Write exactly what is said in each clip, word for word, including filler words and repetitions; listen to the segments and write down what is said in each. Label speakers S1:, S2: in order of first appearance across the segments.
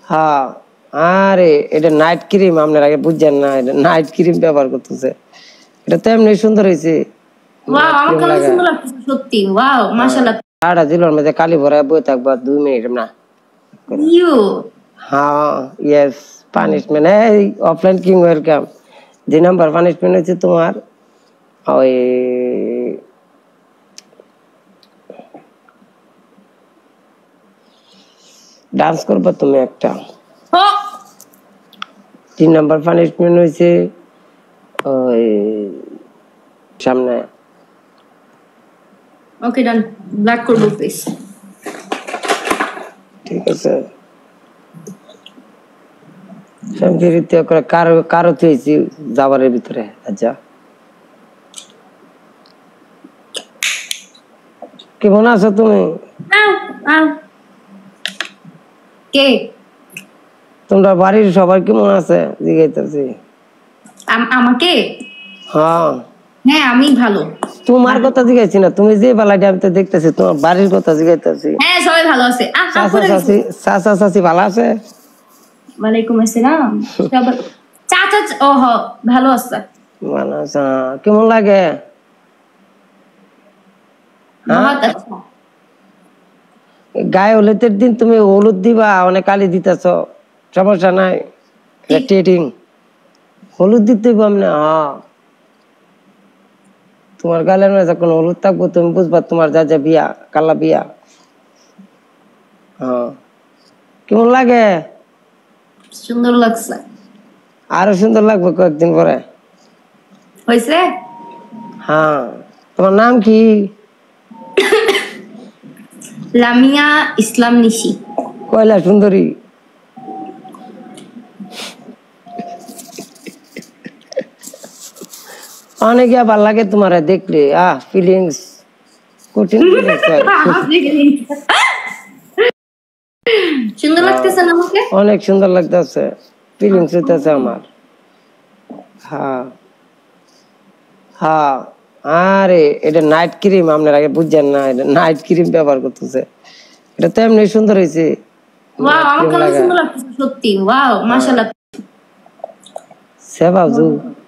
S1: হ্যাঁ আরে এটা নাইট ক্রিম আপনার আগে বুঝছেন না, এটা নাইট ক্রিম ব্যবহার করতেছে। এটা তো এমনি সুন্দর হয়েছে।
S2: ওয়াও আমার কাছে সুন্দর লাগতেছে সত্যি। ওয়াও মাশাআল্লাহ।
S1: আড়া দিলর মধ্যে কালি ভরা বই থাকবা দুই মিনিট না।
S2: ইউ
S1: হ্যাঁ ইয়েস পানিশমেন্ট। এই অফলাইন কিং ওয়েলকাম। দুই নাম্বার পানিশমেন্ট হচ্ছে তোমার ওই ডান্স করবা তুমি একটা। তিন নাম্বার পানিশমেন্ট হয়েছে ওই সামনে।
S2: ওকে ডান, ব্ল্যাক করব প্লিজ।
S1: ঠিক আছে শান্তিরিত করে কারো কারো তুইছি যাবারের ভিতরে। আচ্ছা কেমন আছো তুমি?
S2: কে
S1: তোমরা বাড়ির সবাই কেমন আছে জিজ্ঞাসা?
S2: আমাকে?
S1: হ্যাঁ
S2: হ্যাঁ আমি ভালো।
S1: তোমার কথা জিজ্ঞাসি না, তুমি যে বালাইটা আমি তো দেখতেছি, তোমার বাড়ির কথা জিজ্ঞাসি।
S2: হ্যাঁ সবাই ভালো আছে।
S1: চাচা চাচি চাচা চাচি ভালো আছে?
S2: ওয়ালাইকুম আসসালাম। চাচা ও হ ভালো আছে।
S1: ভালো আছে। কেমন লাগে? গায়ে হলুদের দিন তুমি হলুদ দিবা, অনেক কালি দিতেছ, সমস্যা নাই। ট্রেডিং হলুদ দিতে হইব আমি না। হ্যাঁ তোমার গালের মধ্যে যখন হলুদ থাকবো তুমি বুঝবা তোমার যা যা বিয়া কালা বিয়া। হ্যাঁ কেমন লাগে?
S2: সুন্দর লাগছে।
S1: আরো সুন্দর লাগবে কয়েকদিন পরে।
S2: হয়েছে?
S1: হ্যাঁ তোমার নাম কি?
S2: লামিয়া ইসলাম নিশি।
S1: কয়লা সুন্দরী। অনেক ভাল লাগে তোমার দেখলে। আহ ফিলিংস কঠিন
S2: সুন্দর লাগতেছে না আমাকে?
S1: অনেক সুন্দর লাগতেছে, ফিলিংস হইতেছে আমার। হ্যাঁ হ্যাঁ আরে এটা নাইট ক্রিম আপনার আগে বুঝছেন না, এটা নাইট ক্রিম ব্যবহার করতেছে। এটা তো এমনি সুন্দর হয়েছে।
S2: ওয়াও আমার কাছে সুন্দর লাগতেছে সত্যি। ওয়াও মাশাআল্লাহ।
S1: সেবাজু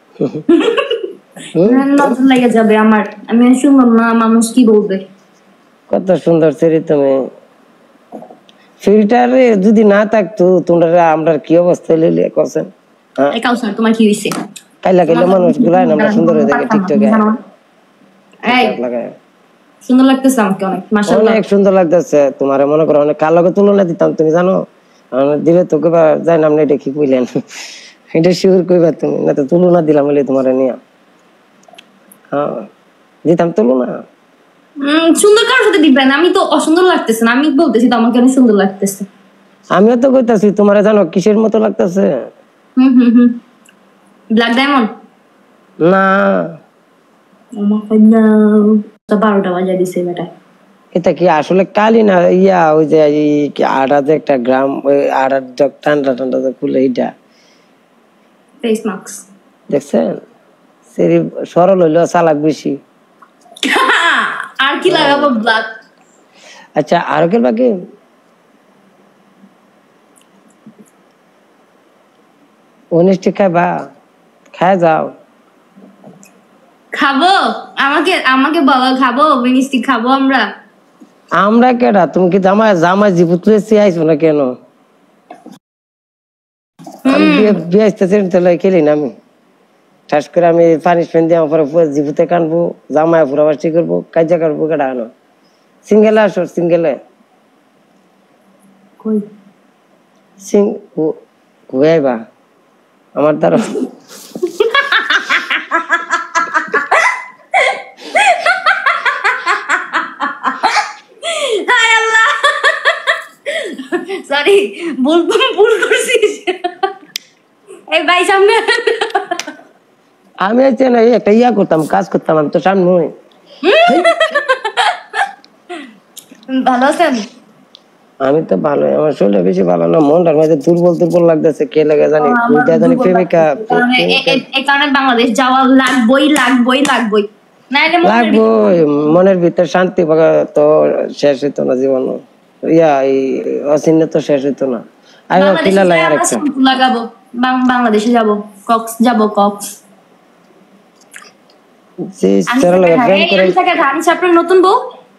S2: নজর লেগে যাবে আমার, আমি সুন্দর না, মানুষ কি বলবে?
S1: কত সুন্দর ছেলে তুমি। ফিল্টারে যদি না থাকতো তোমরা আমরা কি অবস্থা লিলে করছেন?
S2: হ্যাঁ এই কাউসার তোমার কি হইছে?
S1: কাইলা কাইলা মানুষ গুলাই আমরা সুন্দর হয়ে থাকে টিকটকে। এই লাগায়
S2: সুন্দর লাগতেছে আমাকে অনেক মাশাআল্লাহ।
S1: অনেক সুন্দর লাগতেছে তোমার। মনে করো অনেক কার লগে তুলনা দিতাম তুমি জানো, দিলে তো কইবা যাই নাম এটা কি কইলেন, এটা শিওর কইবা তুমি, না তো তুলনা দিলাম বলে তোমার নিয়া। হ্যাঁ দিতাম তুলনা।
S2: হুম সুন্দর কার সাথে দিবেন? আমি তো অসুন্দর লাগতেছে না, আমি বলতেছি তো আমাকে অনেক সুন্দর লাগতেছে।
S1: আমিও তো কইতাছি তোমারে জানো কিসের মতো লাগতেছে?
S2: হুম হুম হুম ব্ল্যাক ডায়মন্ড
S1: না।
S2: আমাকে না তো বারোটা বাজে দিছে বেটা।
S1: এটা কি আসলে কালি না ইয়া ওই যে আটা যে একটা গ্রাম ওই আটার জগ ঠান্ডা ঠান্ডা খুলে এইটা
S2: ফেস মাস্ক
S1: দেখছেন? সেরি সরল হইলো চালাক বেশি।
S2: আর কি লাগাবো? ব্ল্যাক।
S1: আচ্ছা আর কি বাকি? উনিশটি খাবা, খায় যাও।
S2: খাবো? আমাকে আমাকে বলো খাবো? মিষ্টি খাবো আমরা?
S1: আমরা কেডা? তুমি কি জামাই জামাই জীবুত লইছি আইছো না কেন? আমি বিয়ে আসতেছি তাহলে খেলি না আমি। ঠাস করে আমি পানিশমেন্ট দিয়ে আমার পরে জীবুতে কানবো, জামাই পুরাবাসি করবো, কাজা করবো কেডা আনো। সিঙ্গেলে আসো সিঙ্গেলে।
S2: কই
S1: সিং কই আইবা আমার দ্বারা?
S2: সরি ভুল ভুল করছিস। এই ভাই সামনে
S1: আমি আইছি না একটা ইয়া করতাম, কাজ করতাম, আমি তো সামনে নই।
S2: ভালো আছেন?
S1: আমি তো ভালো, আমার শরীরটা বেশি ভালো না, মনটার মধ্যে দুর্বল দুর্বল লাগতেছে। কে লাগে জানি দুইটা জানি প্রেমিকা।
S2: এই কারণে বাংলাদেশ যাওয়া লাগবই লাগবই লাগবই
S1: লাগবই। মনের ভিতর শান্তি পাওয়া তো শেষ হইতো না জীবন, ইয়া এই অচিহ্ন তো শেষ হইতো না। আয়ো
S2: বাংলাদেশে
S1: কিলা লাই
S2: যাই আমরা
S1: আরেকটা
S2: শ্যাম্পু লাগাবো বাং- বাংলাদেশে যাব কক্স যাব কক্স
S1: যে
S2: আনিসা
S1: তেরা লাগে
S2: দেখা
S1: প্রেম
S2: এই
S1: করে
S2: আনিসা দেখা আনিসা আপনার নতুন বউ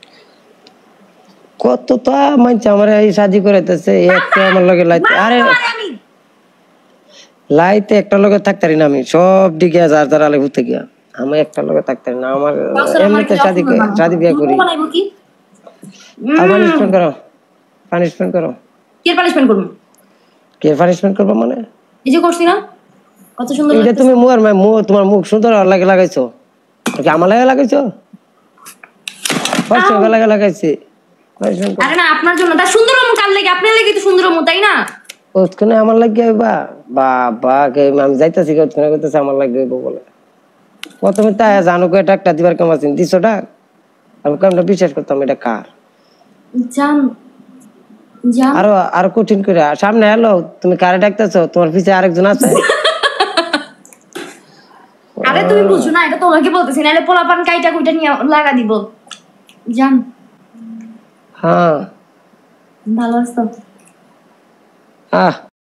S1: কত তো মানছে আমার এই শাদি করাইতেছে একটা আমার লগে লাইতে আরে
S2: মানে আমি
S1: লাইতে একটা লগে থাকতারি না আমি সব দিকে যার যার আলে ঘুরতে গিয়া আমি একটা লগে থাকতারি না আমার
S2: কাউসার আমার
S1: এমনিতে
S2: কি
S1: শাদি
S2: অসুন্দর বানাবো
S1: শাদি বিয়া করি
S2: তুমি বানাইবো কি
S1: আর
S2: উম
S1: পানিশমেন্ট করো পানিশমেন্ট করো
S2: কি পানিশমেন্ট করবো
S1: কে পানিশমেন্ট করবো মানে
S2: এই যে করছি না কত সুন্দর
S1: এইটা
S2: লাগতেছে
S1: তুমি মুয়ার মুখ তোমার মুখ সুন্দর লাগে লাগাইছো কি আমার লাগে লাগাইছো কষ্ট
S2: আউ।
S1: লাগে লাগাইছি পানিশমেন্ট করো
S2: আরে না আপনার জন্য তার সুন্দর মু কাল লাগে আপনার লাগে তো সুন্দর মু তাই না
S1: ওখানে আমার লাগে বা বাবা কে আমি যাইতাছি ওখানে কইতেছে আমার লাগে বলে প্রথমে তাই জানো কো এটা একটা দিবার কেমন আছেন দুইশো টাকা আমি কেমন বিশ্বাস করতাম এটা কার
S2: জান জান
S1: আরো আরো কঠিন করে সামনে এলো তুমি কারে ডাকতেছো তোমার পিছে আরেকজন আছে
S2: আরে তুমি বুঝো না এটা তোমাকে বলতেছি না এটা পোলাপান কাইটা কুইটা নিয়ে লাগা দিব জান
S1: হ্যাঁ
S2: ভালো আছো
S1: আহ